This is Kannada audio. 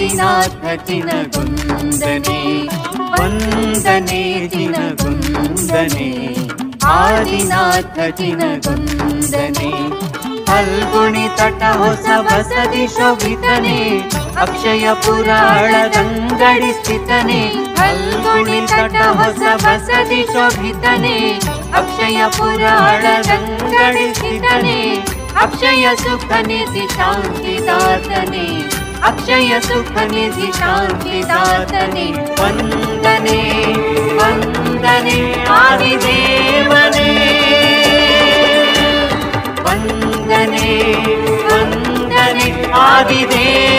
ಆದಿನಾಥ ಚಿನಗುಂದನೆ ವಂದನೆ ಚಿನಗುಂದನೆ ಆದಿನಾಥ ಚಿನಗುಂದನೆ ಫಲ್ಗುಣಿ ತಟ ಹೊಸ ಬಸದಿ ಶೋಭಿತನೆ ಅಕ್ಷಯ ಪುರಾಣದಂಗಡಿ ಸ್ಥಿತನೆ ಫಲ್ಗುಣಿ ತಟ ಹೊಸ ಬಸದಿ ಶೋಭಿತನೆ ಅಕ್ಷಯ ಪುರಾಣದಂಗಡಿ ಸ್ಥಿತನೆ ಅಕ್ಷಯ ಸುಖ ನಿಧಿ ಶಾಂತಿದಾತನೆ ಅಕ್ಷಯ ಸುಖ ನಿಧಿ ಶಾಂತಿದಾತನೆ ವಂದನೆ ವಂದನೆ ಆದಿದೇವನೇ ವಂದನೆ ವಂದನೆ ಆದಿದೇವನೇ